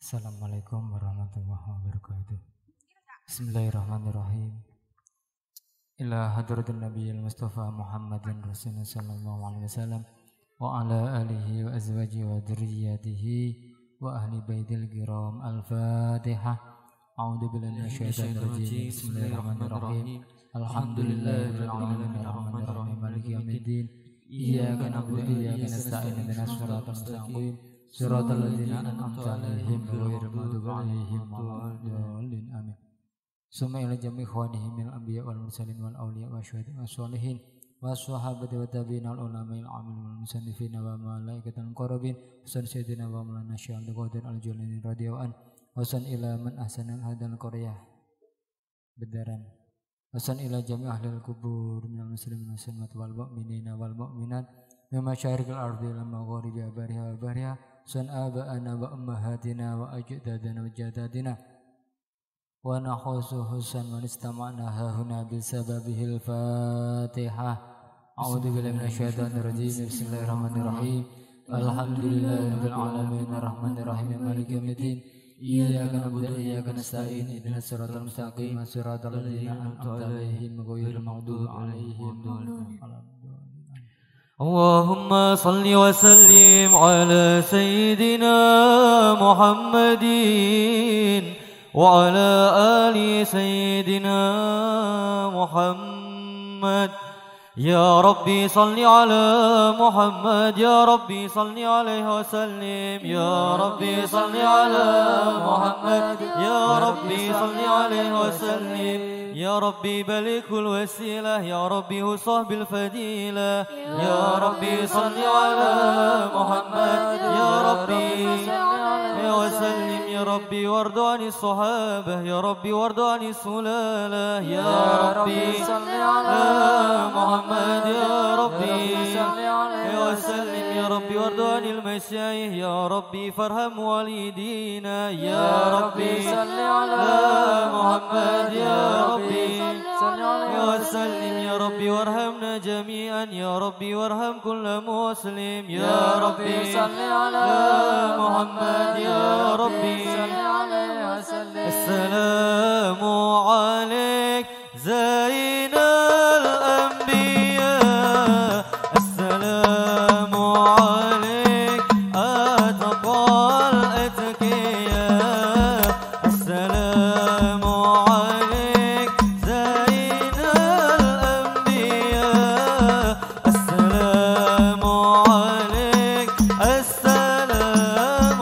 Assalamualaikum warahmatullahi wabarakatuh. Bismillahirrahmanirrahim. Ila hadratin nabiyil mustafa Muhammadin rasulullah sallallahu alaihi wasallam wa ala alihi wa azwajihi wa dzurriyyatihi wa ahli baitil kiram. Al-Fatihah. A'udzu billahi minasyaitonir rajim. Bismillahirrahmanirrahim. Alhamdulillahirabbil alamin arrahmanir rahim maliki yaumiddin. Iyyaka na'budu wa iyyaka nasta'in ihdinas siratal mustaqim. Siratal ladzina an'amta 'alaihim ghairil maghdubi 'alaihim waladdallin. Amin. Summa ila jami' ikhwanihi minal anbiya wal mursalin wal awliya wasyuhada wassalihin wassahabati wa tabi'in wal ulama'il 'amilin wal musannifin wa malaikatil muqarrabin san sayyidina wa maulana Syekh Abdul Qadir al-Jilani radhiyallahu anhu wasan ila man ahsana hadal qaryah bedaran wasan ila jami' ahlil kubur minal muslimin wal mu'minina wal mu'minat min masyariqil ardi ila magharibi bariha wa bariha san aba'ana wa ummahatina wa ajdadana wa jadadina wa nakhusu husan wa istama'na hahuna bisababihil Fatihah. A'udzu billahi minasyaitonir rajim. Bismillahirrahmanirrahim. Alhamdulillahirabbil alamin arrahmanir rahim maliki yaumiddin. Iyyaka na'budu wa iyyaka nasta'in ihdinas siratal mustaqim siratal ladzina an'amta 'alaihim ghairil maghdubi 'alaihim waladdallin. اللهم صل وسلم على سيدنا محمد وعلى آل سيدنا محمد. يا ربي صل على محمد يا ربي صل عليه وسلم يا ربي صل على محمد يا ربي صل عليه وسلم يا ربي بلغ الوسيلة يا ربي وصحب الفضيلة يا ربي صل على محمد يا ربي وسلم يا ربي وارض عن الصحابة يا ربي وارض عن السلالة يا ربي صل على محمد يا ربي وسلم يا ربي وارض عن المشايخ يا ربي فارحم والدينا يا ربي صل على محمد يا ربي وسلم يا ربي وارحمنا جميعا يا ربي وارحم كل مسلم يا ربي صل على محمد يا ربي السلام عليك زين الأنبياء السلام عليك أتقى الأتقياء السلام عليك زين الأنبياء السلام عليك السلام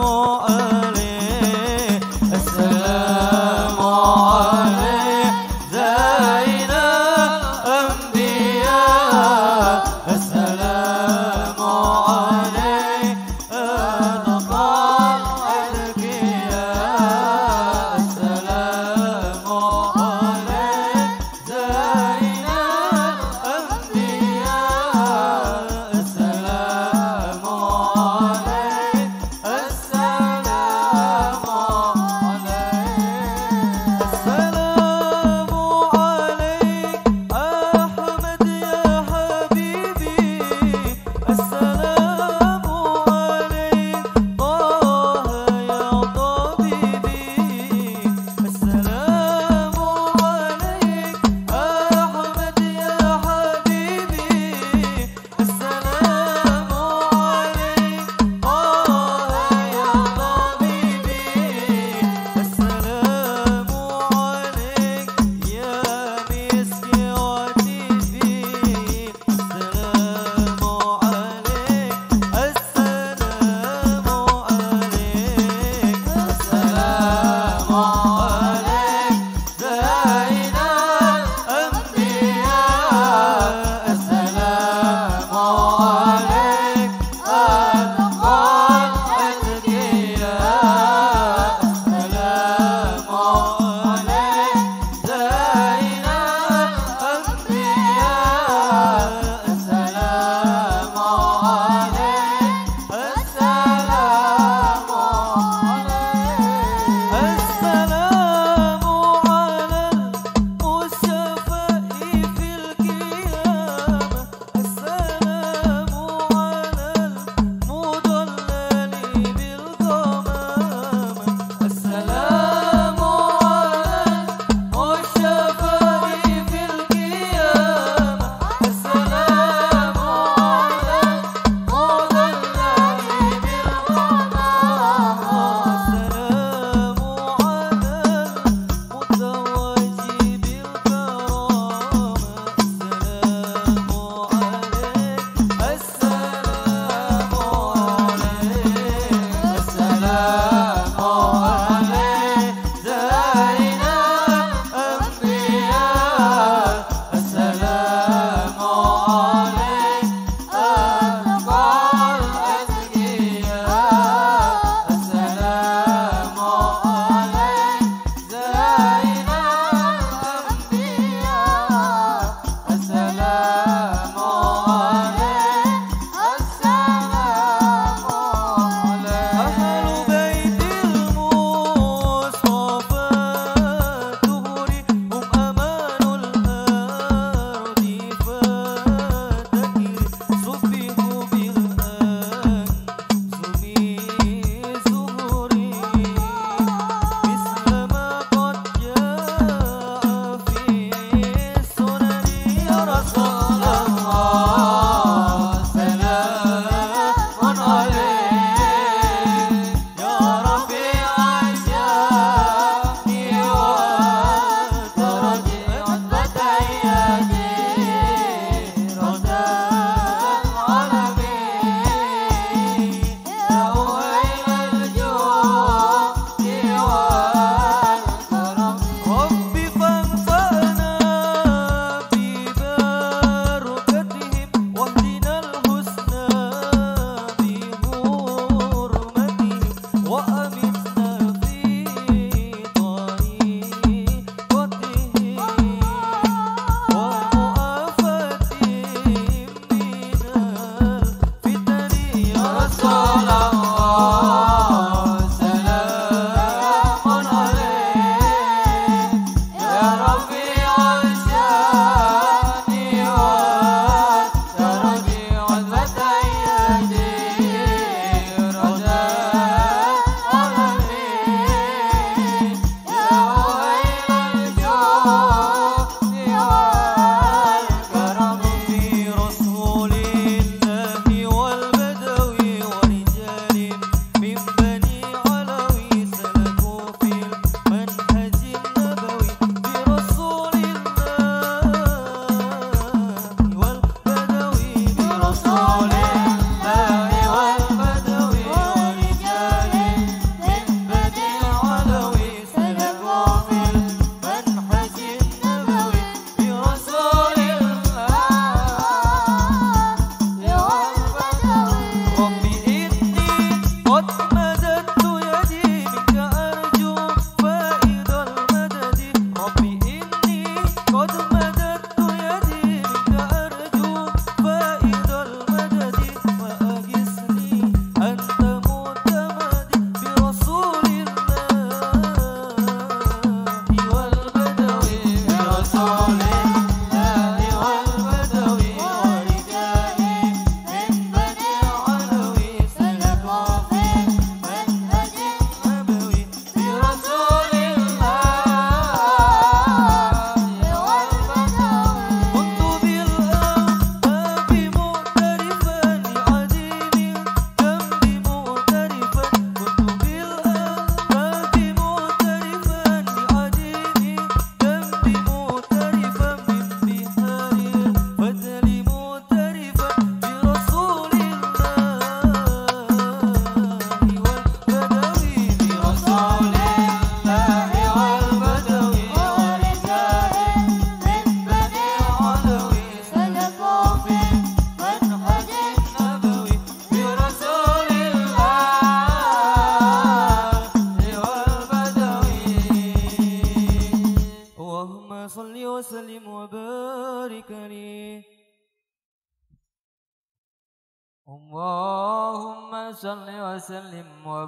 اللهم صل وسلم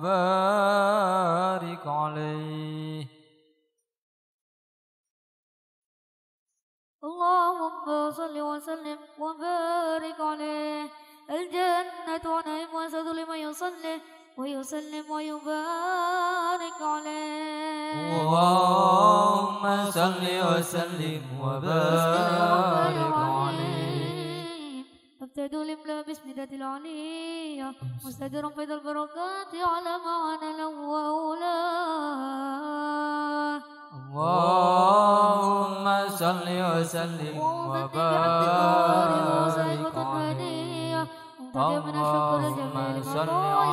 وبارك عليه. اللهم صل وسلم وبارك عليه. الجنة ونعيم وسعد لمن يصلي ويسلم ويبارك عليه. اللهم صل وسلم وبارك عليه. ابتدوا الإملاء باسم ذات العلية مستدرا فيض البركات على معنا الأولى. اللهم صل وسلم وبارك عليه. اللهم صل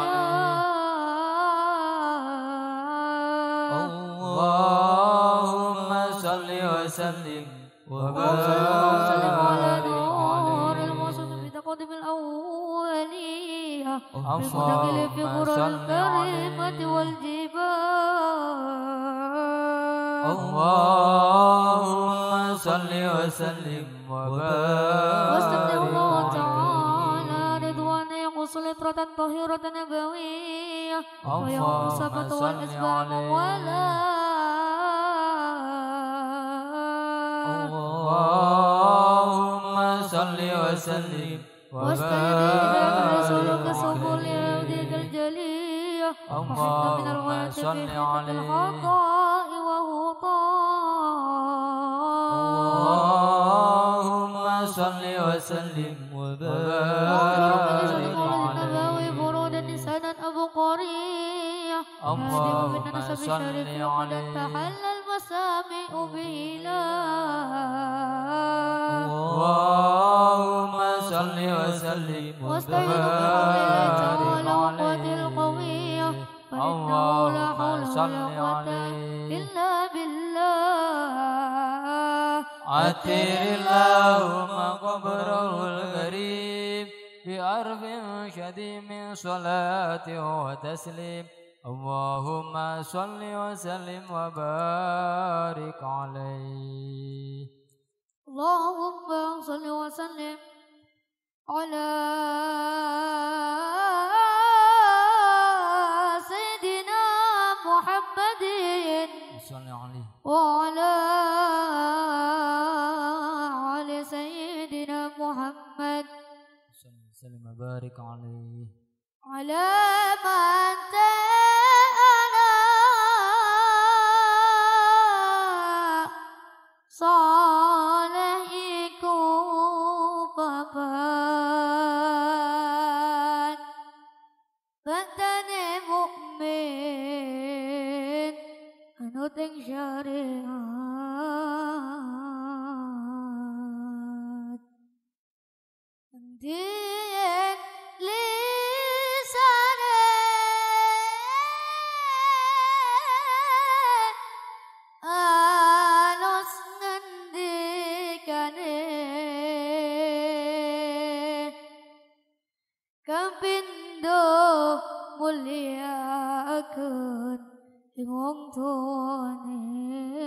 عليه. اللهم صل وسلم وبارك عليه. الموصوف بتقدم الأولية المدخل في اللهم قرى صل الكريمة والجبال. اللهم صل وسلم وبارك واستفتح الله عليه. تعالى رضوانه يقص لطرة طهيرة نبوية ويوم السبت والإسباب ولا اللهم صل وسلم واستهدينا برسولك وبارك سبل عليه. يهديك الجلية وحفظ من اللهم الغاية صل في خدمة عليه. الخطاء وهطاء. اللهم صل وسلم وبارك النبوي عليه. برود نسانا أبو قرية اللهم بالنسب صل الشريف لقد عليه. تحل المسامع به لا. اللهم صل وسلم واستعينوا بحول الله وبارك تعالى وقوته عليه. القوية فإنه لا اللهم حول صل ولا قوة عليه. إلا بالله. عتر اللهم قبره الكريم بأرف شديد من صلاة وتسليم. اللهم صل وسلم وبارك عليه. اللهم صل وسلم على سيدنا محمد صل عليه. وعلى آل سيدنا محمد صل وسلم وبارك عليه. على من تأنا صالحكم papan bantane mukmin anut ing syariat ndien lisane alus ngendikane kapindo muliakeun ing wong tuane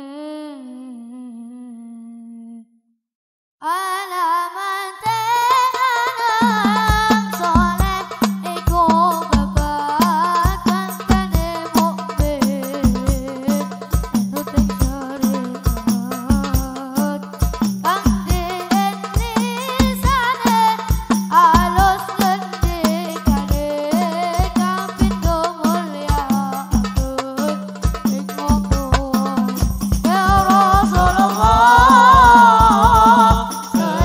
alamat anak soleh iku babat bantane mukmin anut ing syariat kang lisane alus ngendikane kapindo muliakeun ing wong tuane ya Rasulullah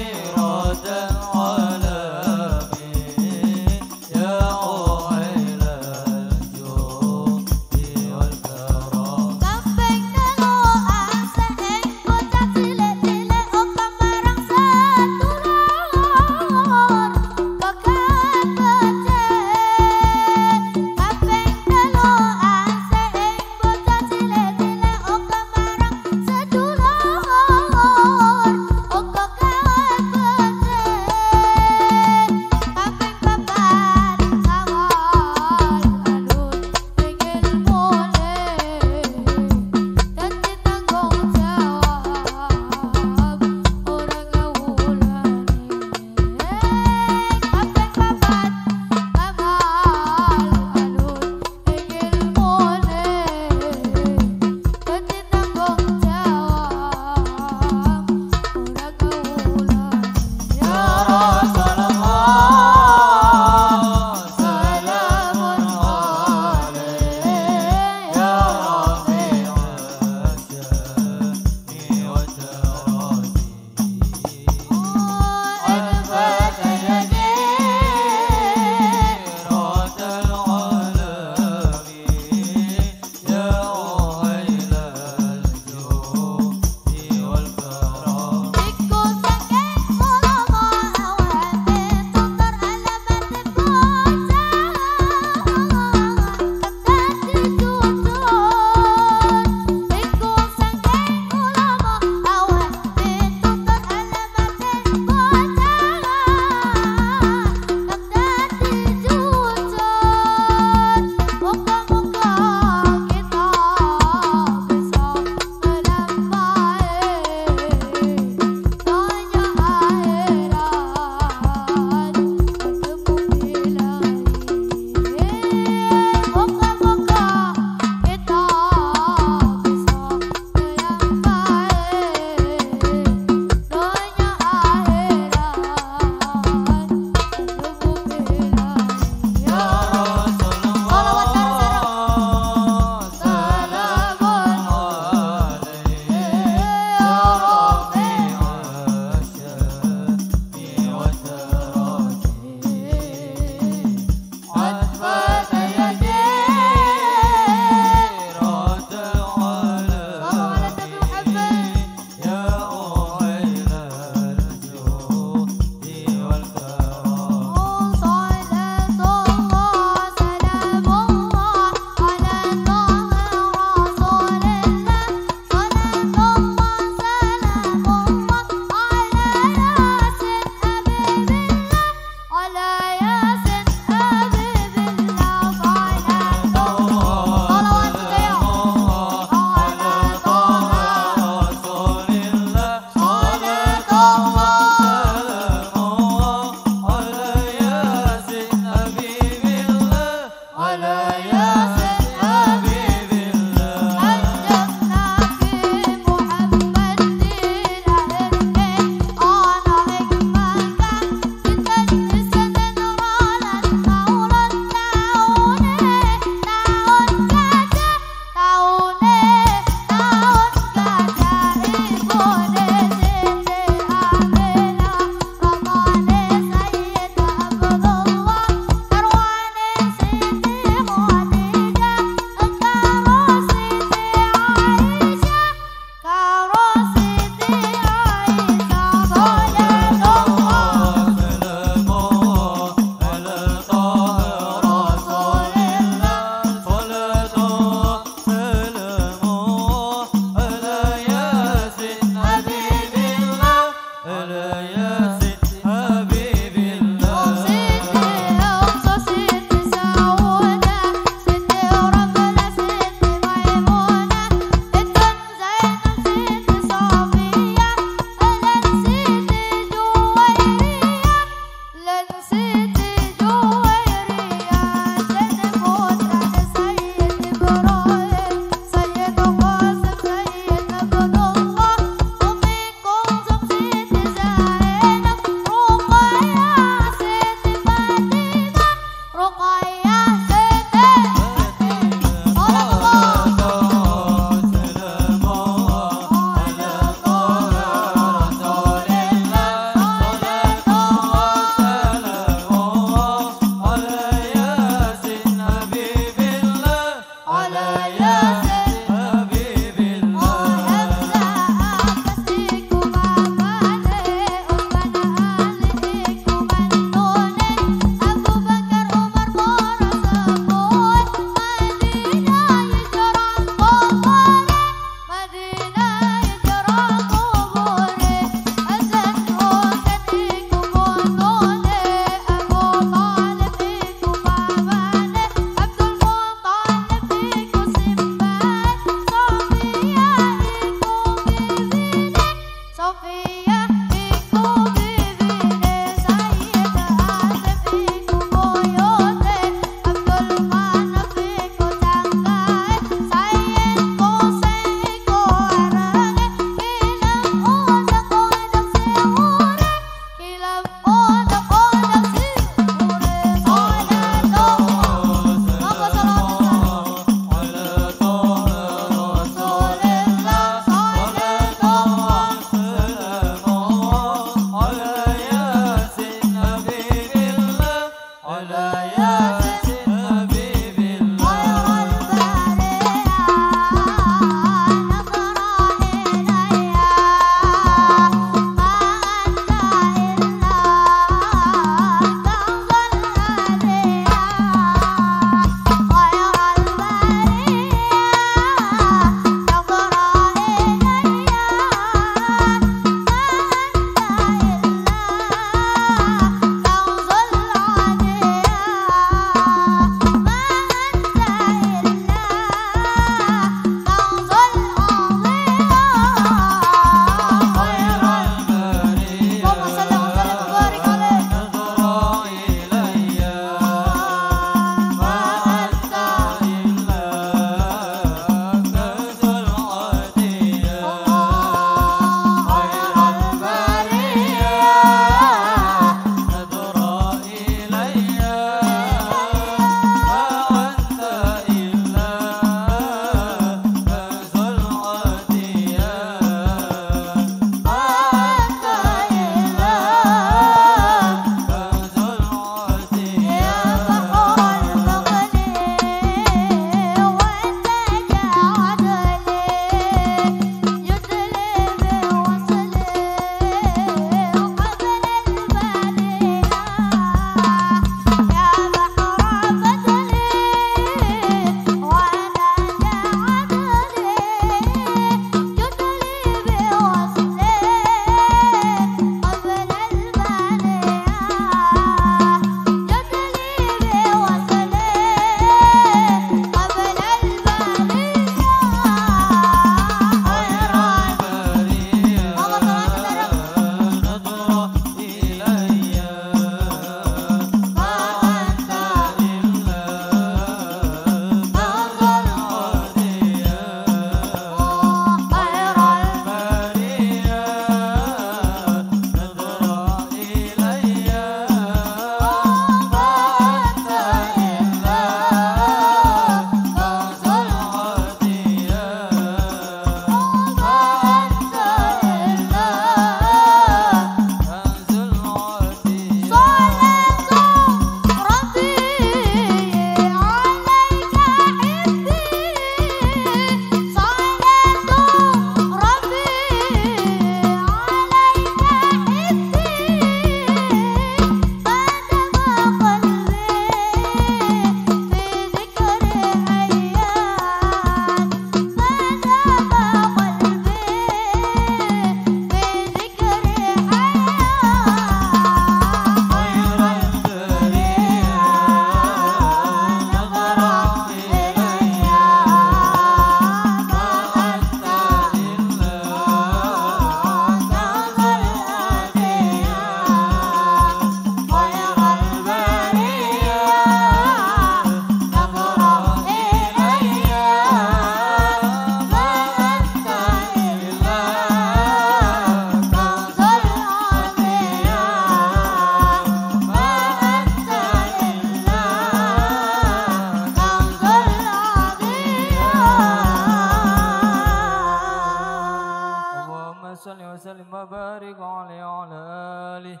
وسلم وبارك عليه وعلى آله.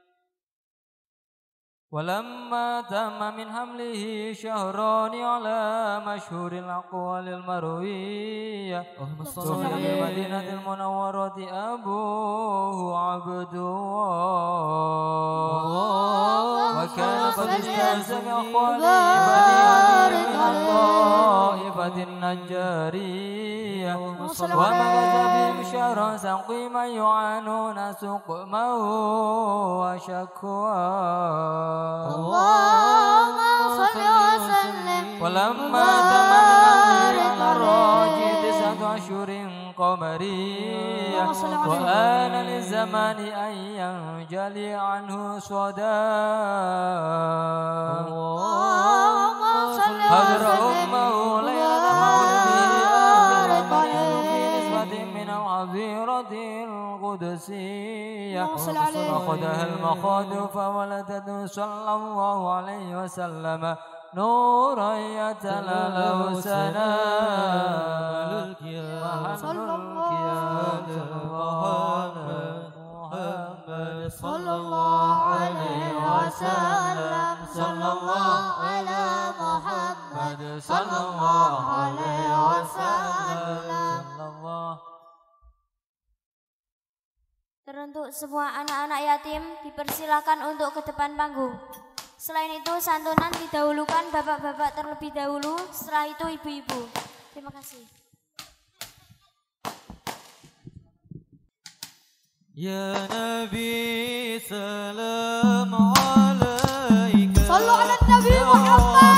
ولما تم من حمله شهران على مشهور الأقوال المروية صلى في المدينة المنورة أبوه عبد الله وكان قد استأذن أخوانه بني علي من الطائفة النجارية ومكث بهم شهرا سقيما يعانون سقمه وشكواه. اللهم صل وسلم. ولما تم من الراجي 9 أشهر قمرية وآن للزمان أن ينجلي عنه صداه. اللهم صل حضر وسلم. أمه ليلة مولده في نسبة من العذيرة القدسية فأخذها المخاض فولدته صلى الله عليه وسلم نورا يتلألأ سنام صلى الله صلى الله عليه وسلم. صلى الله على محمد صلى الله عليه وسلم. Teruntuk semua anak-anak yatim dipersilakan untuk ke depan panggung. Selain itu santunan didahulukan bapak-bapak terlebih dahulu, setelah itu ibu-ibu. Terima kasih. Ya Nabi salam alaika. Sallu ala Nabi Muhammad.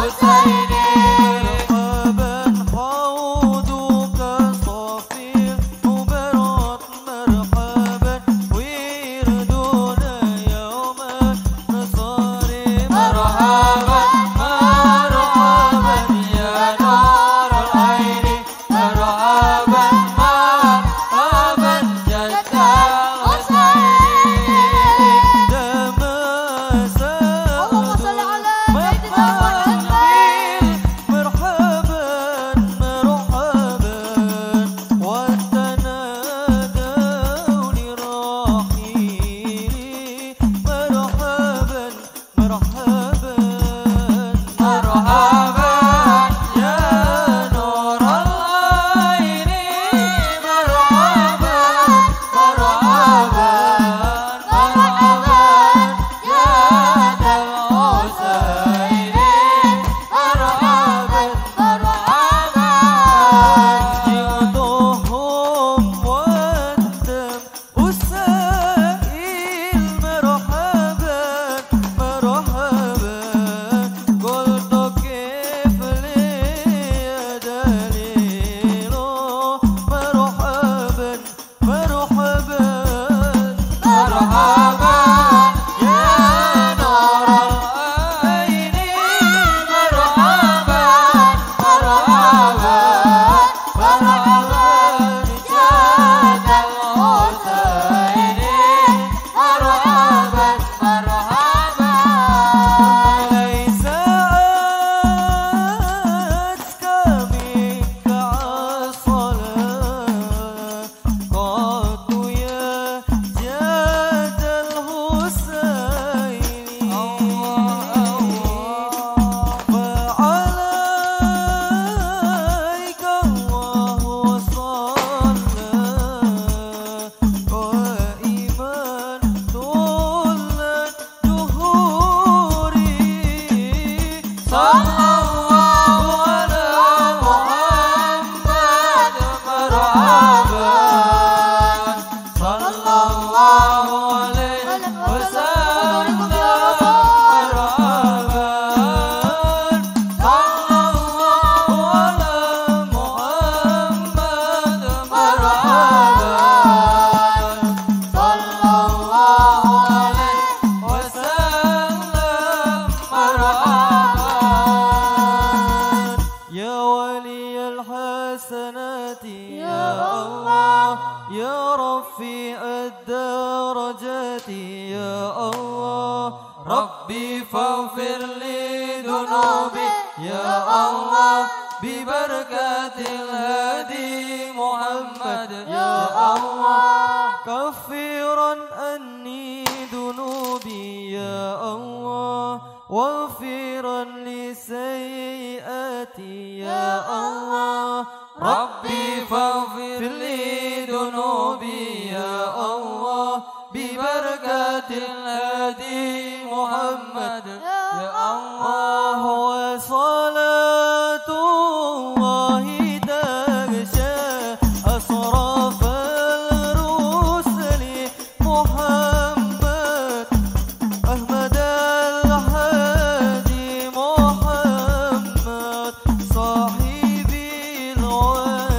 ربي فاغفر لي ذنوبي يا الله ببركة الهادي محمد يا الله كفرا عني ذنوبي يا الله واغفرا لسيئاتي يا الله ربي فاغفر لي ذنوبي يا الله ببركة الهادي محمد يا الله وصلاة الله تغشى أصراف الرسل محمد أحمد الهادي محمد صاحب الوالي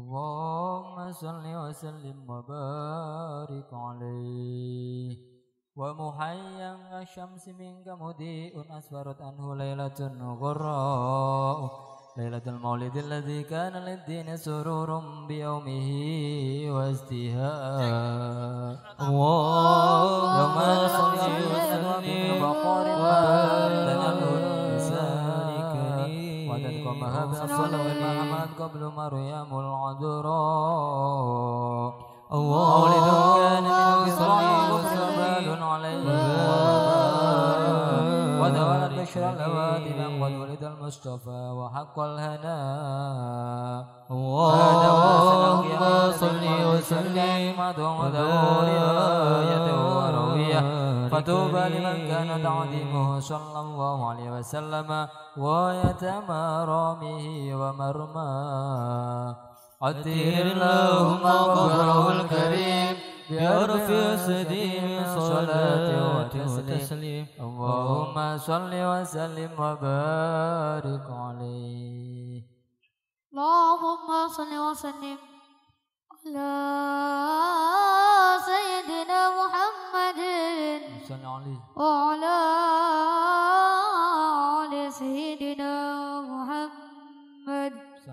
اللهم صل وسلم وبارك عليه ومحيا الشمس منك مضيء أسفرت عنه ليلة غراء ليلة المولد الذي كان للدين سرور بيومه وازدهاء اللهم صل وسلم بقار وتدقمها بأصله محمد قبل مريم العذراء مولد كان من إسرائيل وسبال عليه وتولد بشر الأوادي من قد ولد المصطفى وحق الهناء اللهم صل وسلم ودوريته ورويه فتوبى لمن كان تعظيمه صلى الله عليه وسلم ويتم رامه ومرماه عطير اللهم وقره الكريم بأرف سديم صلاة وتسليم اللهم صل وسلم وبارك عليه اللهم صل وسلم على سيدنا محمد وعلى آل سيدنا محمد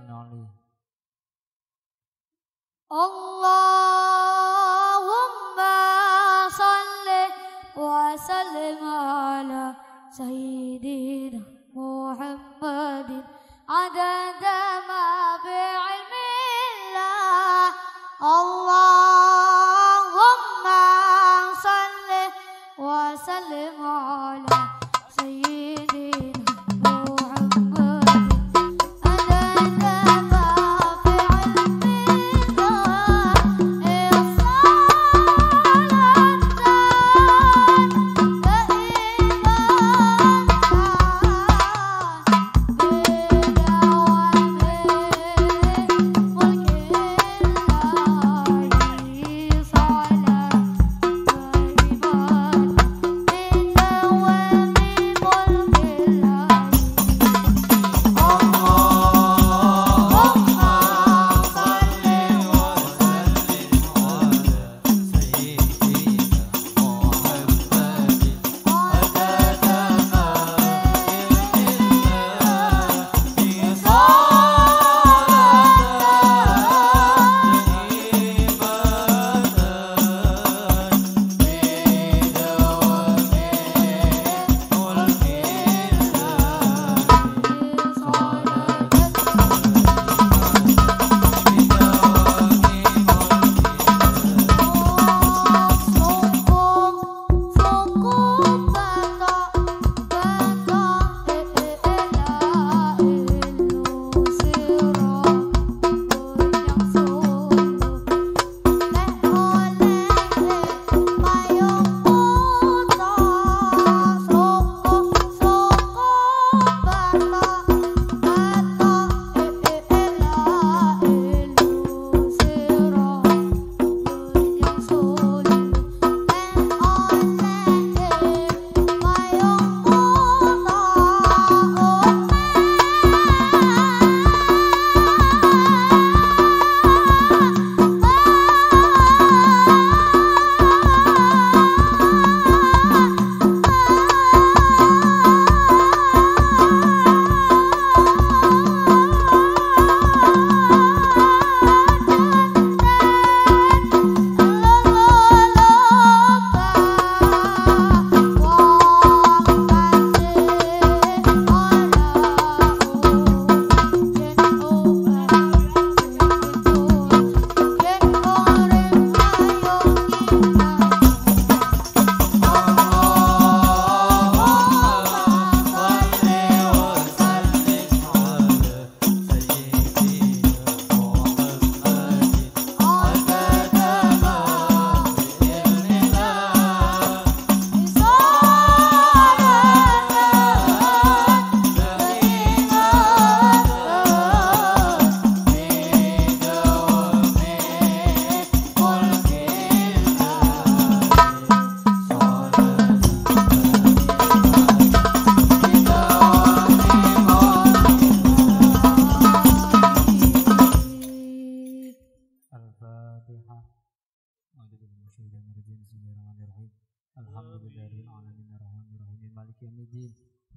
اللهم صل وسلم على سيدنا محمد عدد ما بعلم الله اللهم صل وسلم على سيدنا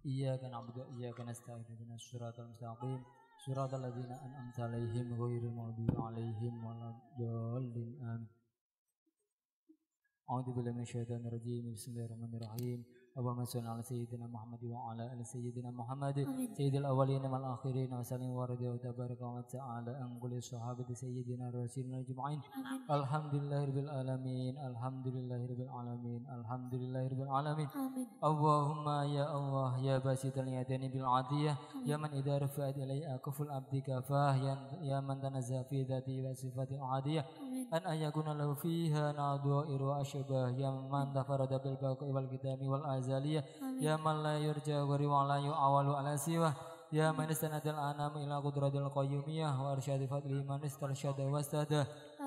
إياك نعبد وإياك نستعين اهدنا الصراط المستقيم صراط الذين أنعمت عليهم غير المغضوب عليهم ولا الضالين آمين. أعوذ بالله من الشيطان الرجيم بسم الله الرحمن الرحيم اللهم صل على سيدنا محمد وعلى آل سيدنا محمد سيد الأولين والآخرين وسلم ورد وتبارك وتعالى عن كل الصحابة سيدنا رسولنا أجمعين الحمد لله رب العالمين الحمد لله رب العالمين الحمد لله رب العالمين اللهم يا الله يا باسط اليدين بالعادية يا من إذا رفعت إلي أكف العبد كفاه يا من تنزه في ذاته وصفات العادية أن يكون له فيها نظائر وأشباه يا من تفرد بالبقاء والكتاب والأزلية يا من لا يرجى غيره ولا يعول على سواه يا من استند الأنام إلى قدرة القيومية وأرشاد فضله من استرشد واستهدى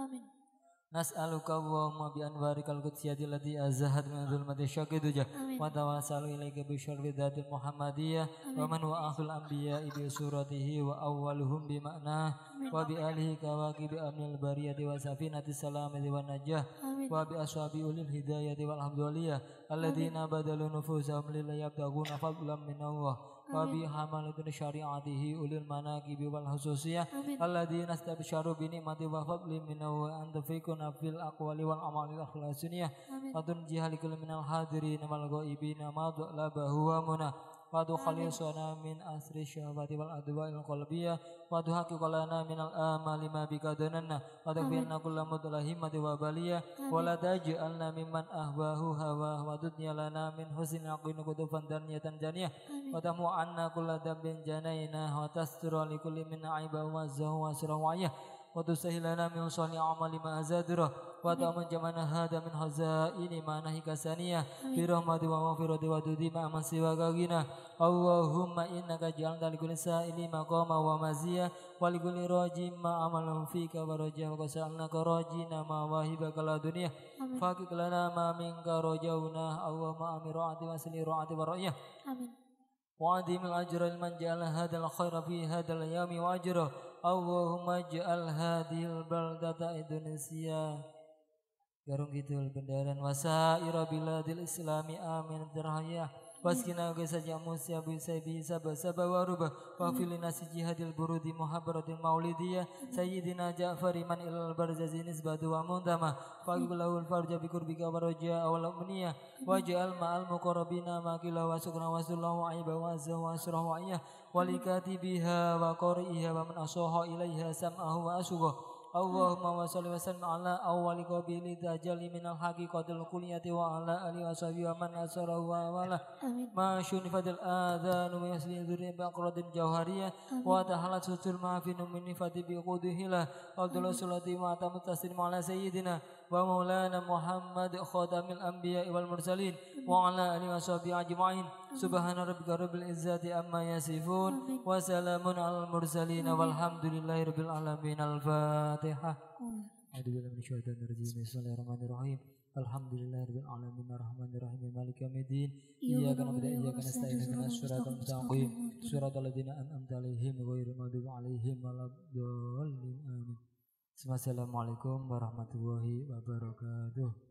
نسألك اللهم بأنوارك القدسية التي أزهت من ظلمة الشك دجى وتواصل إليك بشرف ذات المحمدية ومن هو آخر الأنبياء بصورته وأولهم بمعناه وبآله كواكب أمن البرية وسفينة السلامة والنجاة وبأصحاب أولي الهداية والحمدلله الذين بذلوا نفوسهم لله يبتغون فضلا من الله وبحملة شريعته أولي المناكب والخصوصية الذين استبشروا بنعمة وفضل منه وأن تفيقنا في الأقوال والأعمال الأخلاصية وتنجيها لكل من الحاضرين والغائبين ما طلبه ومنى وتخلصنا من أسر الشهوات والأدواء القلبية وتحقق لنا من الآمال ما بك دننا وتكفينا كل متلهمة وبلية ولا تجعلنا ممن أهواه هواه وتدني لنا من حسن العقل كتفا دنية جانية وتمو عنا كل ذنب جنيناه وتستر لكل من عيبه ومزه وسروعيه وتسهل لنا من صالح أعمال ما أزادره وتأمن جمعنا هذا من خزائن ما نهيك ثانية برحمة ومغفرة ودودي مع من سواك غنى اللهم إنك جعلت لكل سائل مقاما ومزيا ولكل راجي ما عمله فيك ورجاه وسألناك راجينا ما واهبك لا دنيا فاقق لنا ما منك رجونا اللهم أمر رعاتي وسلي رعاتي ورأيه وعظيم الأجر لمن جعل هذا الخير في هذا اليوم وأجره اللهم اجعل هذه البلدة إندونيسيا Garung Kidul Bendaran wasaira biladil islami amin terhaya waskina saja musya bisa sabawaruba wa filina jihadil burudi muhabbaratil maulidiyah sayyidina Ja'far man ilal barzazi nisbatu wa muntama faqibulahul farja bikurbika waraja awal umniyah waj'al ma'al muqarrabina maqila wa sukra wa sallahu aiba wa azza wa asrah wa iyah walikati biha wa qari'iha wa man asoha ilaiha sam'ahu wa asughah Allahumma wa salli wa sallim ala awwali qabili dajali minal haqiqatil kuliyati wa ala alihi wa sahbihi wa man asarahu wa wala ma syunifadil adhanu wa yasli dhurri baqradin jawhariyah wa tahalat sutur ma'afinu min nifati biqudihila Abdullah salati wa atamu taslim ala sayyidina wa maulana Muhammad khatamil anbiya wal mursalin wa ala alihi wa sahbihi ajma'in subhana rabbika rabbil izzati amma yasifun wa salamun alal mursalin walhamdulillahi rabbil alamin al-fatihah a'udzu billahi minasyaitonir rajim bismillahirrahmanirrahim alhamdulillahirabbil alamin arrahmanir rahim maliki yaumiddin iyyaka na'budu wa iyyaka nasta'in ihdinas siratal mustaqim siratal ladzina an'amta 'alaihim ghairil maghdubi 'alaihim waladdallin amin. Assalamualaikum warahmatullahi wabarakatuh.